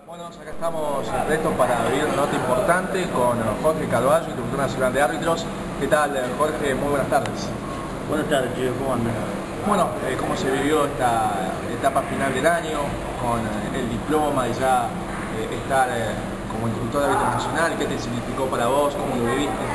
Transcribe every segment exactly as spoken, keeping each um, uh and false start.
Bueno, acá estamos prestos para vivir una nota importante con Jorge Carvalho, Instructor Nacional de Árbitros. ¿Qué tal, Jorge? Muy buenas tardes. Buenas tardes, chicos, ¿cómo andan? Bueno, eh, ¿cómo se vivió esta etapa final del año con eh, el diploma y ya eh, estar eh, como Instructor de Árbitros Nacional? ¿Qué te significó para vos? ¿Cómo lo viviste?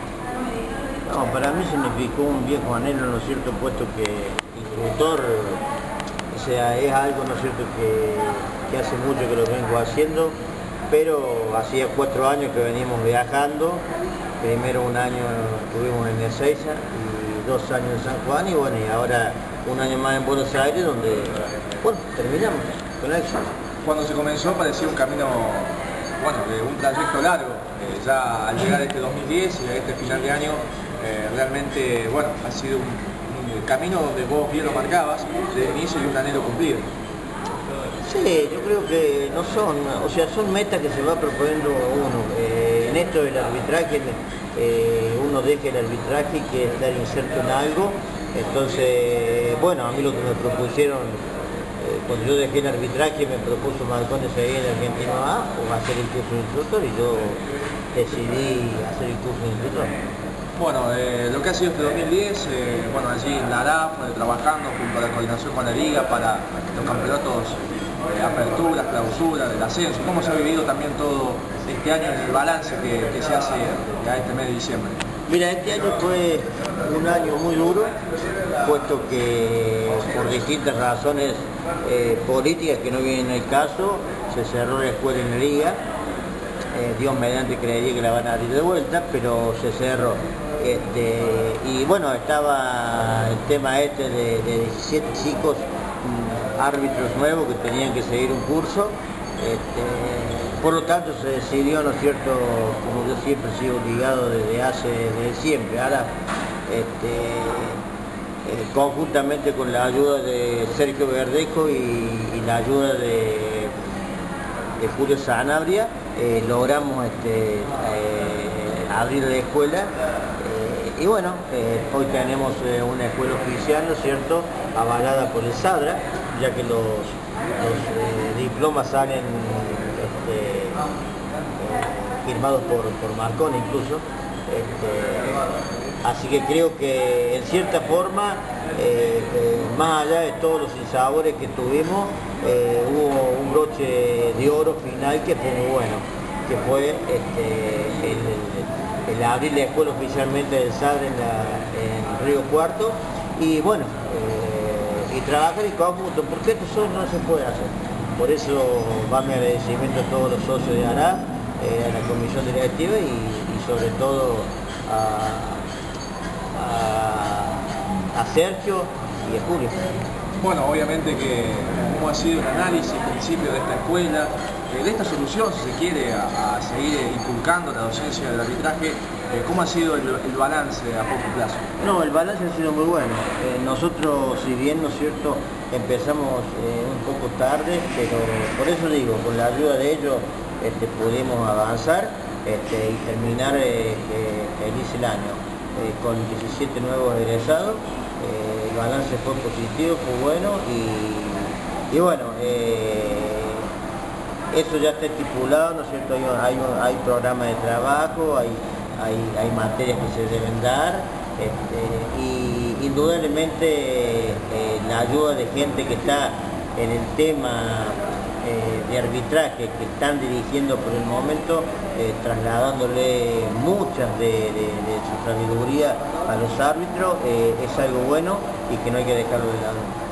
No, para mí significó un viejo anhelo, ¿no es cierto?, puesto que instructor, o sea, es algo, ¿no es cierto?, que, que hace mucho que lo vengo haciendo, pero hacía cuatro años que venimos viajando. Primero un año estuvimos en Ezeiza y dos años en San Juan, y bueno, y ahora un año más en Buenos Aires, donde, bueno, terminamos con éxito. Cuando se comenzó parecía un camino, bueno, de un trayecto largo. Eh, ya al llegar a este dos mil diez y a este final de año, eh, realmente, bueno, ha sido un, un camino donde vos bien lo marcabas desde el inicio y un anhelo cumplido. Sí, yo creo que no son, o sea, son metas que se va proponiendo uno. Eh, en esto del arbitraje, eh, uno deja el arbitraje y quiere estar inserto en algo. Entonces, bueno, a mí lo que me propusieron, eh, cuando yo dejé el arbitraje, me propuso Marcones ahí en el Argentino A, o hacer el curso de instructor, y yo decidí hacer el curso de instructor. Bueno, eh, lo que ha sido este dos mil diez, eh, bueno, allí en la A R A F, trabajando junto a la coordinación con la Liga para los campeonatos de apertura, clausura, del ascenso. ¿Cómo se ha vivido también todo este año en el balance que, que se hace a este mes de diciembre? Mira, este año fue un año muy duro, puesto que por distintas razones eh, políticas que no vienen al caso, se cerró la escuela en la Liga. Eh, Dios mediante creería que la van a abrir de vuelta, pero se cerró. Este, y bueno, estaba el tema este de, de diecisiete chicos, mmm, árbitros nuevos que tenían que seguir un curso. Este, por lo tanto se decidió, ¿no es cierto?, como yo siempre he sido obligado desde hace, desde siempre, ahora, este, eh, conjuntamente con la ayuda de Sergio Verdejo y, y la ayuda de, de Julio Sanabria, eh, logramos este, eh, abrir la escuela. Y bueno, eh, hoy tenemos eh, una escuela oficial, ¿no es cierto?, avalada por el SADRA, ya que los, los eh, diplomas salen este, eh, firmados por, por Marconi incluso. Este, así que creo que en cierta forma, eh, eh, más allá de todos los sinsabores que tuvimos, eh, hubo un broche de oro final que fue muy bueno, que fue este, el, el el abrir la escuela oficialmente del SADRA en, la, en Río Cuarto, y bueno, eh, y trabajar en conjunto, porque esto solo no se puede hacer. Por eso va mi agradecimiento a todos los socios de A R A, eh, a la comisión directiva y, y sobre todo a, a, a Sergio y a Julio. Bueno, obviamente que cómo ha sido el análisis al principio de esta escuela, eh, de esta solución, si se quiere, a, a seguir inculcando la docencia del arbitraje, eh, ¿cómo ha sido el, el balance a poco plazo? No, el balance ha sido muy bueno. Eh, nosotros, si bien, ¿no es cierto?, empezamos eh, un poco tarde, pero por eso digo, con la ayuda de ellos este, pudimos avanzar este, y terminar eh, eh, feliz el año, eh, con diecisiete nuevos egresados. Eh, el balance fue positivo, fue bueno, y, y bueno, eh, eso ya está estipulado, ¿no es cierto? Hay, hay, hay programas de trabajo, hay, hay, hay materias que se deben dar, este, y indudablemente eh, la ayuda de gente que está en el tema eh, de arbitraje, que están dirigiendo por el momento, eh, trasladándole muchas de, de, de su sabiduría a los árbitros, eh, es algo bueno y que no hay que dejarlo de lado.